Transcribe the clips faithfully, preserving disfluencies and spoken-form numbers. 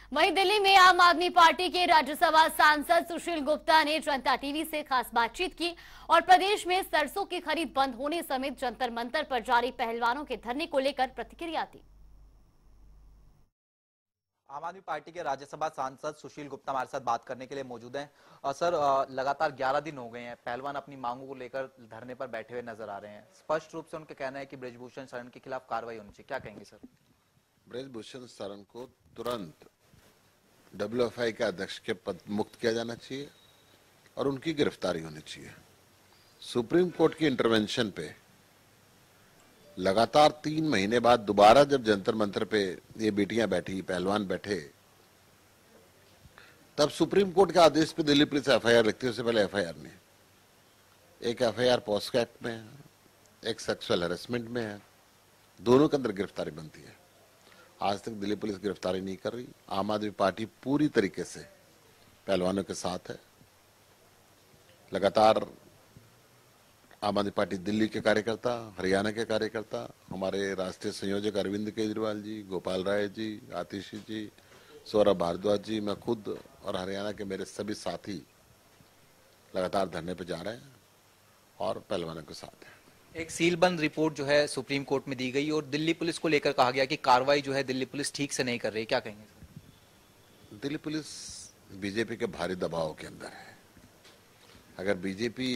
वहीं दिल्ली में आम आदमी पार्टी के राज्यसभा सांसद सुशील गुप्ता ने जनता टीवी से खास बातचीत की और प्रदेश में सरसों की खरीद बंद होने समेत जंतर मंतर पर जारी पहलवानों के धरने को लेकर प्रतिक्रिया दी। आम आदमी पार्टी के राज्यसभा सांसद सुशील गुप्ता हमारे साथ बात करने के लिए मौजूद हैं। और सर, लगातार ग्यारह दिन हो गए हैं, पहलवान अपनी मांगों को लेकर धरने पर बैठे हुए नजर आ रहे हैं। स्पष्ट रूप से उनका कहना है कि ब्रजभूषण शरण के खिलाफ कार्रवाई होनी चाहिए। क्या कहेंगे सर? ब्रजभूषण शरण को तुरंत डब्ल्यू एफ आई के अध्यक्ष के पद मुक्त किया जाना चाहिए और उनकी गिरफ्तारी होनी चाहिए। सुप्रीम कोर्ट की इंटरवेंशन पे लगातार तीन महीने बाद दोबारा जब जंतर मंतर पे ये बेटियां बैठी, पहलवान बैठे, तब सुप्रीम कोर्ट के आदेश पे Delhi police F I R लिखती है। उससे पहले एफ आई आर नहीं, एक F I R POCSO act में है, एक सेक्सुअल हैरेसमेंट में है, दोनों के अंदर गिरफ्तारी बनती है। आज तक दिल्ली पुलिस गिरफ्तारी नहीं कर रही। आम आदमी पार्टी पूरी तरीके से पहलवानों के साथ है। लगातार आम आदमी पार्टी दिल्ली के कार्यकर्ता, हरियाणा के कार्यकर्ता, हमारे राष्ट्रीय संयोजक अरविंद केजरीवाल जी, गोपाल राय जी, आतिशी जी, सौरभ भारद्वाज जी, मैं खुद और हरियाणा के मेरे सभी साथी लगातार धरने पर जा रहे हैं और पहलवानों के साथ हैं। एक सीलबंद रिपोर्ट जो है सुप्रीम कोर्ट में दी गई और दिल्ली पुलिस को लेकर कहा गया कि कार्रवाई जो है दिल्ली पुलिस ठीक से नहीं कर रही। क्या कहेंगे सर? दिल्ली पुलिस बीजेपी के भारी दबाव के अंदर है। अगर बीजेपी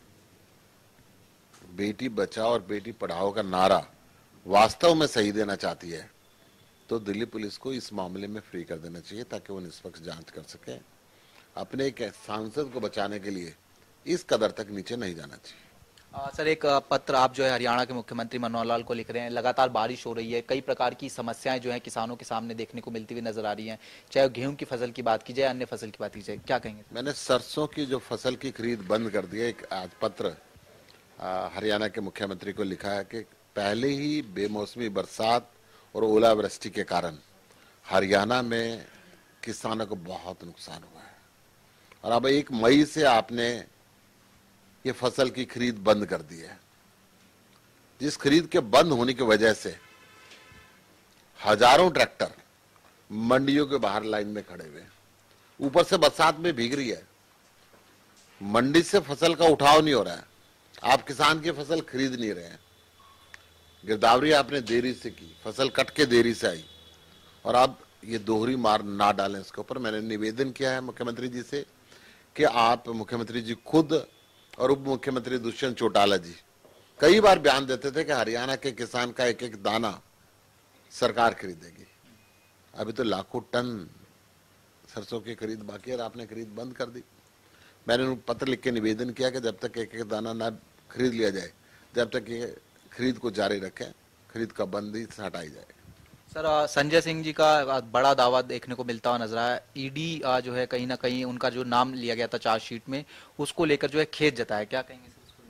बेटी बचाओ और बेटी पढ़ाओ का नारा वास्तव में सही देना चाहती है तो दिल्ली पुलिस को इस मामले में फ्री कर देना चाहिए ताकि वो निष्पक्ष जांच कर सके। अपने एक सांसद को बचाने के लिए इस कदर तक नीचे नहीं जाना चाहिए। आ, सर, एक पत्र आप जो है हरियाणा के मुख्यमंत्री मनोहर लाल को लिख रहे हैं। लगातार बारिश हो रही है, कई प्रकार की समस्याएं जो है किसानों के सामने देखने को मिलती हुई नजर आ रही हैं, चाहे गेहूं की फसल की बात की जाए, अन्य फसल की बात की जाए। क्या कहेंगे? मैंने सरसों की जो फसल की खरीद बंद कर दी है, एक आज पत्र हरियाणा के मुख्यमंत्री को लिखा है कि पहले ही बेमौसमी बरसात और ओलावृष्टि के कारण हरियाणा में किसानों को बहुत नुकसान हुआ है और अब एक मई से आपने ये फसल की खरीद बंद कर दी है। जिस खरीद के बंद होने की वजह से हजारों ट्रैक्टर मंडियों के बाहर लाइन में खड़े हुए, ऊपर से बरसात में भीग रही है, मंडी से फसल का उठाव नहीं हो रहा है, आप किसान की फसल खरीद नहीं रहे हैं। गिरदावरी आपने देरी से की, फसल कट के देरी से आई और आप ये दोहरी मार ना डालें इसके ऊपर। मैंने निवेदन किया है मुख्यमंत्री जी से कि आप, मुख्यमंत्री जी खुद और उप मुख्यमंत्री दुष्यंत चौटाला जी कई बार बयान देते थे कि हरियाणा के किसान का एक एक दाना सरकार खरीदेगी। अभी तो लाखों टन सरसों की खरीद बाकी है और आपने खरीद बंद कर दी। मैंने उनको पत्र लिख के निवेदन किया कि जब तक एक एक दाना ना खरीद लिया जाए, जब तक ये खरीद को जारी रखें, खरीद का बंदी हटाई जाए। सर, संजय सिंह जी का बड़ा दावा देखने को मिलता हुआ नजर आया। ईडी जो है कहीं ना कहीं उनका जो नाम लिया गया था चार्जशीट में, उसको लेकर जो है खेद जताया। क्या कहेंगे सर इसको?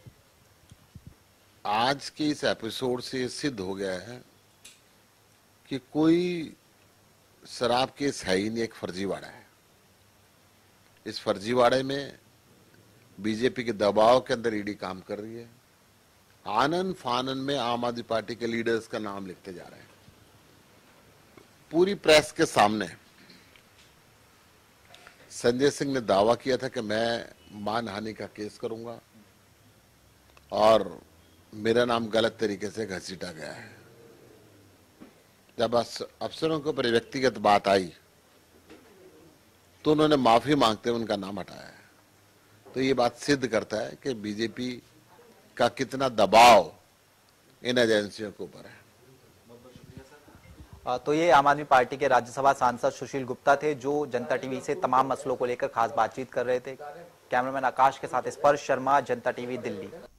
आज के इस एपिसोड से सिद्ध हो गया है कि कोई शराब केस है ही नहीं, एक फर्जीवाड़ा है। इस फर्जीवाड़े में बीजेपी के दबाव के अंदर ईडी काम कर रही है। आनन फानन में आम आदमी पार्टी के लीडर्स का नाम लिखते जा रहे हैं पूरी प्रेस के सामने। संजय सिंह ने दावा किया था कि मैं मानहानि का केस करूंगा और मेरा नाम गलत तरीके से घसीटा गया है। जब अफसरों के ऊपर व्यक्तिगत बात आई तो उन्होंने माफी मांगते हुए उनका नाम हटाया है। तो ये बात सिद्ध करता है कि बीजेपी का कितना दबाव इन एजेंसियों के ऊपर है। तो ये आम आदमी पार्टी के राज्यसभा सांसद सुशील गुप्ता थे जो जनता टीवी से तमाम मसलों को लेकर खास बातचीत कर रहे थे। कैमरामैन आकाश के साथ स्पर्श शर्मा, जनता टीवी, दिल्ली।